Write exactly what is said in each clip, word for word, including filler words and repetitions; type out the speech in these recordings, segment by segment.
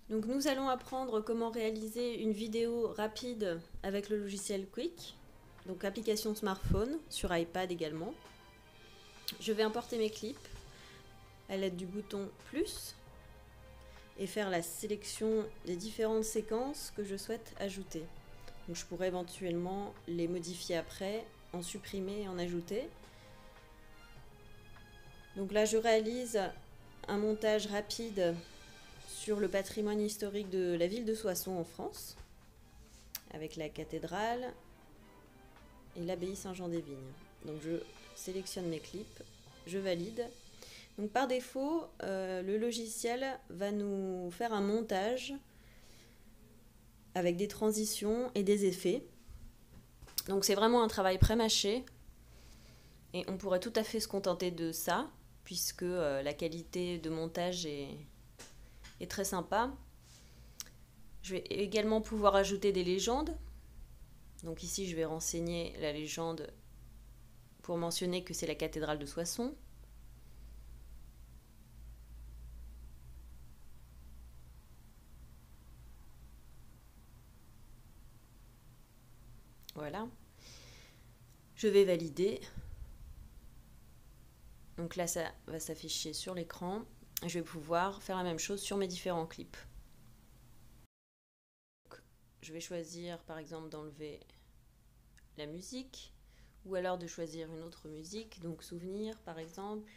Donc nous allons apprendre comment réaliser une vidéo rapide avec le logiciel Quick, donc application smartphone, sur iPad également. Je vais importer mes clips à l'aide du bouton plus et faire la sélection des différentes séquences que je souhaite ajouter. Donc je pourrais éventuellement les modifier après, en supprimer et en ajouter. Donc là je réalise un montage rapide sur le patrimoine historique de la ville de Soissons en France, avec la cathédrale et l'abbaye Saint-Jean-des-Vignes. Donc je sélectionne mes clips, je valide. Donc par défaut, euh, le logiciel va nous faire un montage avec des transitions et des effets. Donc c'est vraiment un travail pré-mâché et on pourrait tout à fait se contenter de ça, puisque euh, la qualité de montage est, est très sympa. Je vais également pouvoir ajouter des légendes. Donc ici, je vais renseigner la légende pour mentionner que c'est la cathédrale de Soissons. Voilà. Je vais valider. Donc là, ça va s'afficher sur l'écran. Je vais pouvoir faire la même chose sur mes différents clips. Donc, je vais choisir par exemple d'enlever la musique ou alors de choisir une autre musique, donc souvenir par exemple.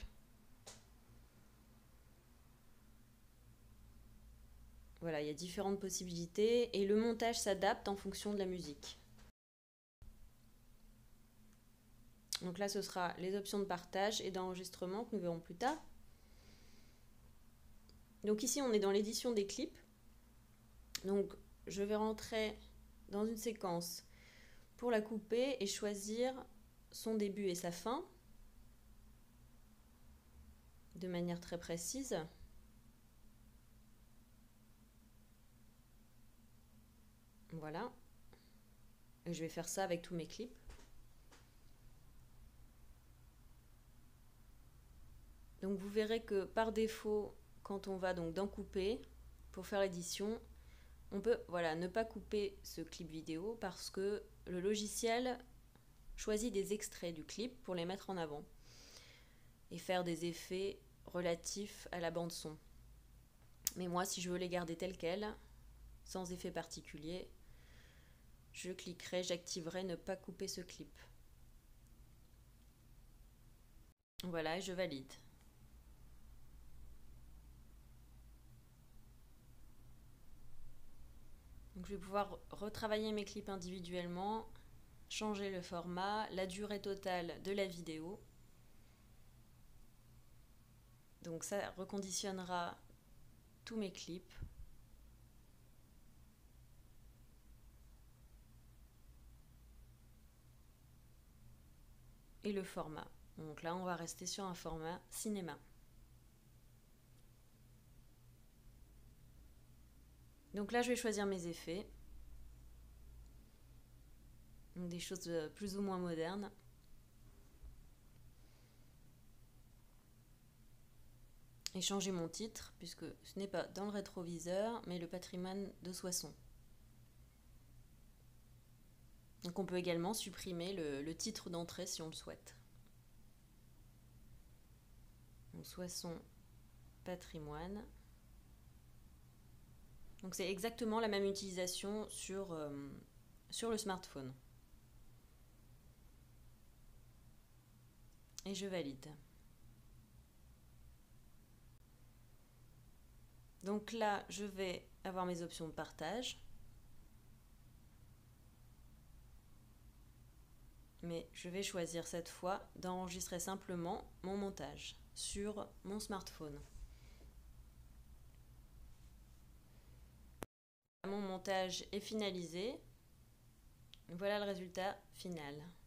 Voilà, il y a différentes possibilités et le montage s'adapte en fonction de la musique. Donc là, ce sera les options de partage et d'enregistrement que nous verrons plus tard. Donc ici, on est dans l'édition des clips. Donc je vais rentrer dans une séquence pour la couper et choisir son début et sa fin de manière très précise. Voilà. Et je vais faire ça avec tous mes clips. Donc vous verrez que par défaut, quand on va donc dans couper pour faire l'édition, on peut voilà, ne pas couper ce clip vidéo parce que le logiciel choisit des extraits du clip pour les mettre en avant et faire des effets relatifs à la bande son. Mais moi, si je veux les garder tels quels, sans effet particulier, je cliquerai, j'activerai ne pas couper ce clip. Voilà, et je valide. Donc je vais pouvoir retravailler mes clips individuellement, changer le format, la durée totale de la vidéo. Donc ça reconditionnera tous mes clips. Et le format. Donc là, on va rester sur un format cinéma. Donc là, je vais choisir mes effets. Donc des choses plus ou moins modernes. Et changer mon titre, puisque ce n'est pas dans le rétroviseur, mais le patrimoine de Soissons. Donc on peut également supprimer le, le titre d'entrée si on le souhaite. Donc Soissons patrimoine. Donc c'est exactement la même utilisation sur, euh, sur le smartphone. Et je valide. Donc là, je vais avoir mes options de partage. Mais je vais choisir cette fois d'enregistrer simplement mon montage sur mon smartphone. Mon montage est finalisé. Voilà le résultat final.